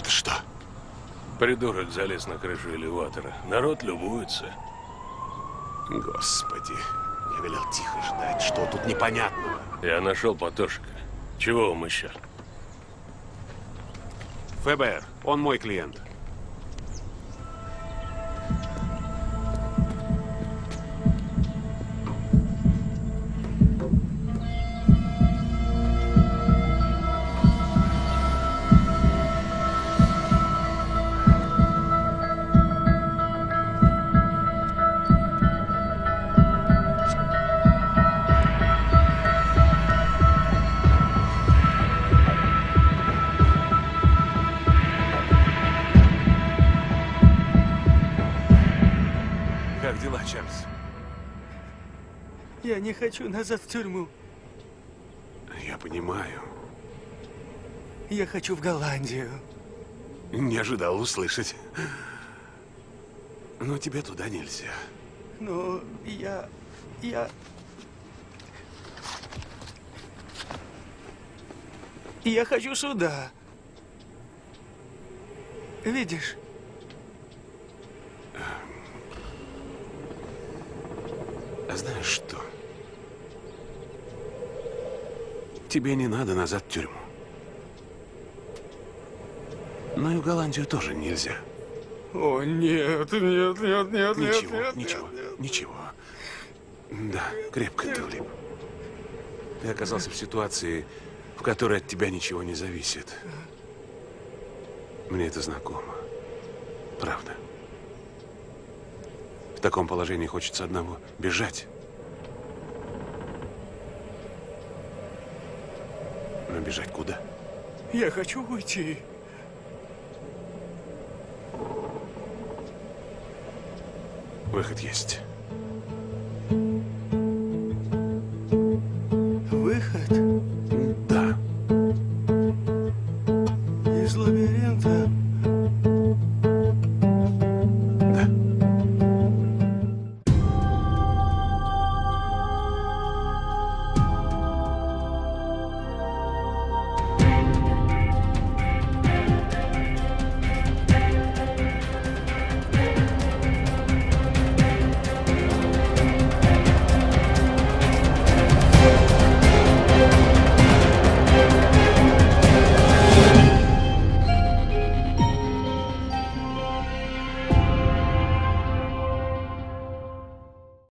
Это что? Придурок залез на крышу элеватора. Народ любуется. Господи, я велел тихо ждать. Что тут непонятного? Я нашел Потошика. Чего вам еще? ФБР, он мой клиент. Как дела, Чарльз? Я не хочу назад в тюрьму. Я понимаю. Я хочу в Голландию. Не ожидал услышать. Но тебе туда нельзя. Но Я хочу сюда. Видишь? А знаешь что? Тебе не надо назад в тюрьму. Но и в Голландию тоже нельзя. О, нет, нет, нет, нет, Ничего, нет, ничего, нет. ничего. Да, крепко ты влип. Ты оказался в ситуации, в которой от тебя ничего не зависит. Мне это знакомо. Правда. В таком положении хочется одного – бежать. Но бежать куда? Я хочу уйти. Выход есть.